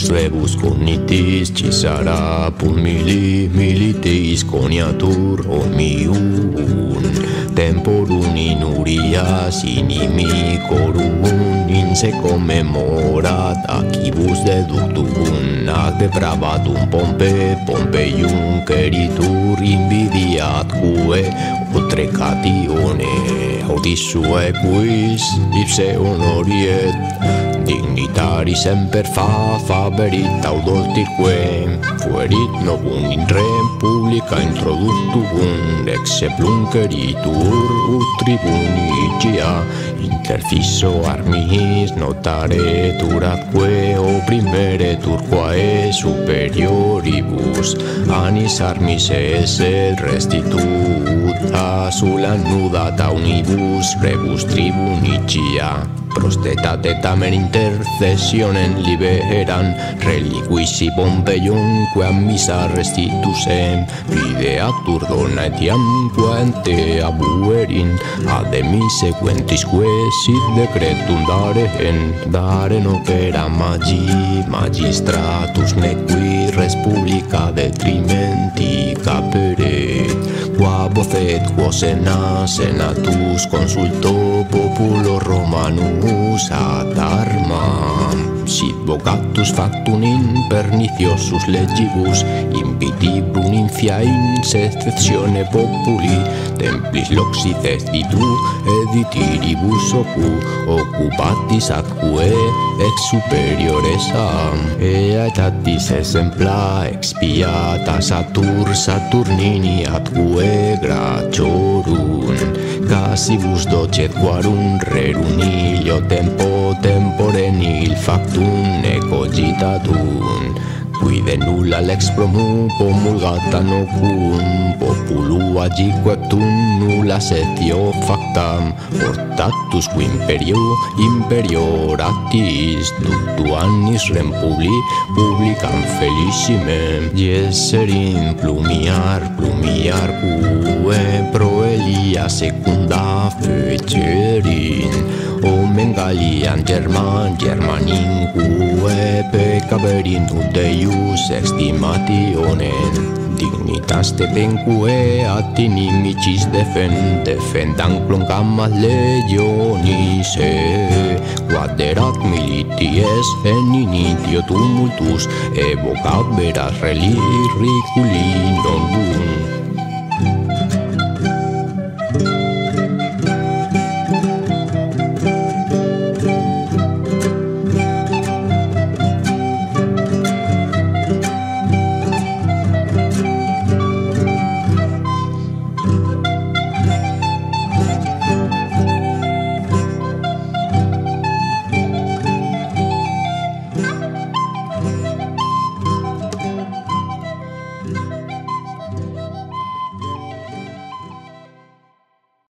rebus cognitis cisara pun militis coniatur omnium temporum in urias inimicorum in se commemorat acibus deductum ac depravatum Pompeium queritur invidiatque utrecatione audissue quis ipse honoriet dignitaris semper faberit audoltirque fuerit novum in rem publica introductum exeplum queritur ut tribunicia interfisso armis notaretur atque opprimeretur quae superioribus anis armis esse restituta sulla nudata unibus rebus tribunicia prostetate tamen intercessionem liberan reliquisi Pompeium quam missa restitusem videatur dona etiam quante abuerin ademi sequentisque sit decretum daren opera magistratus nequi res publica detrimenti caperet qua vocet quo senatus consulto populo Romanus ad armam sit vocatus factum in perniciosus legibus impitibrum infia in secessione populi templis loxices ditu editiribus occupatis atque ex superiores am aetatis exempla expiata Saturnini atque graciorum casibus docet quarum rerum ilio tempore nil factum ne cogitatum quide nulla lex promulgata nocum populu agiquectum nulla setio factam portatus qui imperioratis ductu annis rem publicam felicimem jesserim plumiar quae proelia secunda fecerin omen Galliam Germaninque peccaverin Deus extimationem dignitas tetenque at inimicis defendam gammas legionis quaderat milities en inidio tumultus evocaveras reliculi non